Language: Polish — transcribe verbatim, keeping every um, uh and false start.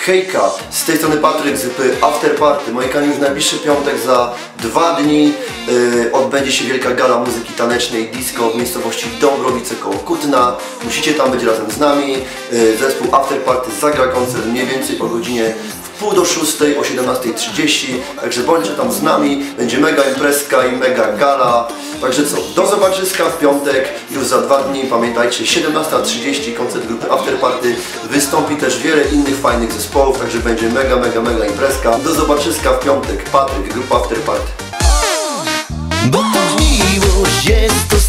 Hejka, z tej strony Patryk z After Party. Moi kochani, już najbliższy piątek za dwa dni yy, odbędzie się wielka gala muzyki tanecznej disco w miejscowości Dąbrowice koło Kutna. Musicie tam być razem z nami. Yy, zespół After Party zagra koncert mniej więcej o godzinie pół do szóstej, o siedemnastej trzydzieści. Także bądźcie tam z nami, będzie mega imprezka i mega gala. Także co, do zobaczyska w piątek, już za dwa dni. Pamiętajcie, siedemnasta trzydzieści koncert grupy After Party. Wystąpi też wiele innych fajnych zespołów, także będzie mega, mega, mega imprezka. Do zobaczyska w piątek. Patryk, grupa After Party. Bo to miłość jest to